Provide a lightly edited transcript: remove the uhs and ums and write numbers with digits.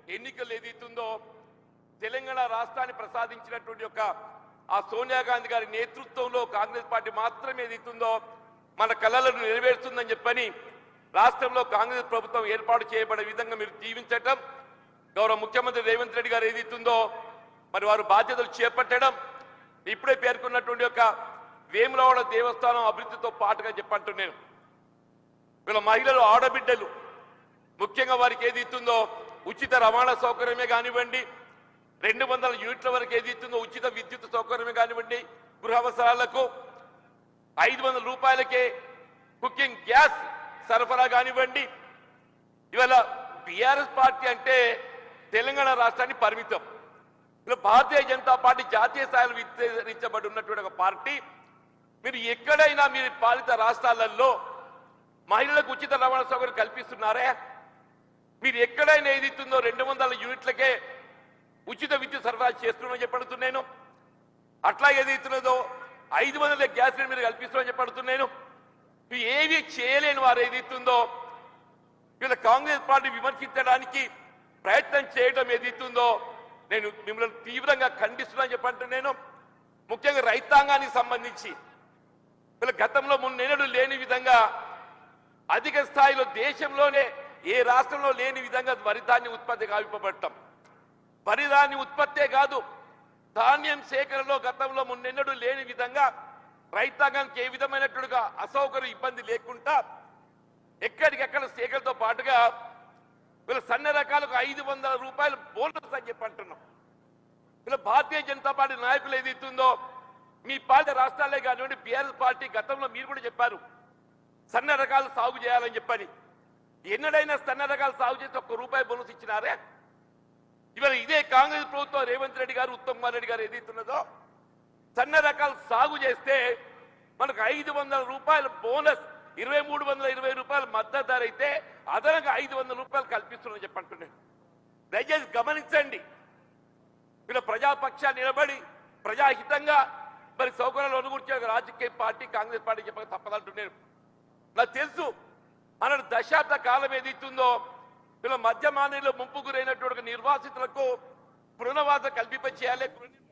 ఎన్నికలు ఏదైతుందో తెలంగాణ రాష్ట్రాన్ని ప్రసాదించినటువంటి యొక్క ఆ సోనియా గాంధీ గారి నేతృత్వంలో కాంగ్రెస్ పార్టీ మాత్రమే ఏదైతుందో మన కళలను నెరవేరుస్తుందని చెప్పని రాష్ట్రంలో కాంగ్రెస్ ప్రభుత్వం ఏర్పాటు చేయబడే విధంగా మీరు జీవించటం, గౌరవ ముఖ్యమంత్రి రేవంత్ రెడ్డి గారు ఏదైతుందో మరి వారు బాధ్యతలు చేపట్టడం, ఇప్పుడే పేర్కొన్నటువంటి యొక్క వేములవాడ దేవస్థానం అభివృద్ధితో పాటుగా చెప్పంటున్నాను. వీళ్ళ మహిళలు ఆడబిడ్డలు ముఖ్యంగా వారికి ఏదైతుందో ఉచిత రవాణా సౌకర్యమే కానివ్వండి, 200 యూనిట్ల వరకు ఏదైతుందో ఉచిత విద్యుత్ సౌకర్యమే కానివ్వండి, గృహ అవసరాలకు 500 రూపాయలకే కుకింగ్ గ్యాస్ సరఫరా కానివ్వండి. ఇవాళ బీఆర్ఎస్ పార్టీ అంటే తెలంగాణ రాష్ట్రాన్ని పరిమితం. ఇలా భారతీయ జనతా పార్టీ జాతీయ స్థాయిలో విస్తరించబడి ఉన్నటువంటి ఒక పార్టీ. మీరు ఎక్కడైనా మీరు పాలిత రాష్ట్రాలలో మహిళలకు ఉచిత రవాణా సౌకర్యం కల్పిస్తున్నారే? మీరు ఎక్కడైనా ఏదైతుందో 200 యూనిట్లకే ఉచిత విద్యుత్ సరఫరా చేస్తున్నామని చెప్పడుతున్నాను. అట్లా ఏదైతున్నదో 500 గ్యాస్ మీరు కల్పిస్తున్నామని చెప్పడుతున్నాను. ఇవి ఏవి చేయలేని వారు ఏదైతుందో వీళ్ళ కాంగ్రెస్ పార్టీ విమర్శించడానికి ప్రయత్నం చేయడం ఏదైతుందో నేను మిమ్మల్ని తీవ్రంగా ఖండిస్తున్నా చెప్పంటున్నాను. ముఖ్యంగా రైతాంగానికి సంబంధించి వీళ్ళ గతంలో మున్నెన్నడూ లేని విధంగా అధిక స్థాయిలో దేశంలోనే ఏ రాష్ట్రంలో లేని విధంగా వరి ధాన్యం ఉత్పత్తి కావింపబడటం. వరి ధాన్యం ఉత్పత్తే కాదు, ధాన్యం సేకరణలో గతంలో మున్నెన్నడూ లేని విధంగా రైతాంగానికి ఏ విధమైనట్టుగా అసౌకర్యం ఇబ్బంది లేకుండా ఎక్కడికెక్కడ సేకరణతో పాటుగా వీళ్ళ సన్న రకాలకు 500 రూపాయలు బోనస్ అని చెప్పంటున్నాం. వీళ్ళ భారతీయ జనతా పార్టీ నాయకులు ఏదైతుందో మీ పాలిత రాష్ట్రాలే కానివ్వండి, బీఆర్ఎస్ పార్టీ గతంలో మీరు కూడా చెప్పారు సన్న రకాలు సాగు చేయాలని చెప్పని. ఎన్నడైనా సన్న రకాలు సాగు చేసి ₹1 బోనస్ ఇచ్చినారే? ఇవాళ ఇదే కాంగ్రెస్ ప్రభుత్వం రేవంత్ రెడ్డి గారు, ఉత్తమ్ కుమార్ రెడ్డి గారు ఏదైతున్నదో సన్న రకాలు సాగు చేస్తే మనకు 500 రూపాయల బోనస్, 2320 రూపాయల మద్దతు ధర అయితే అదనంగా 500 రూపాయలు కల్పిస్తున్నారని చెప్పంటున్నాను. దయచేసి గమనించండి. వీళ్ళ ప్రజాపక్షాన్ని నిలబడి ప్రజాహితంగా మరి సౌకర్యాలు అనుకూర్చే రాజకీయ పార్టీ కాంగ్రెస్ పార్టీ చెప్పక తప్పదంటున్నాను. నాకు తెలుసు మన దశాబ్ద కాలం ఏదైతుందో వీళ్ళ మధ్య మానవులు ముంపు గురైనటువంటి నిర్వాసితులకు పునరావాసం కల్పింప చేయాలి.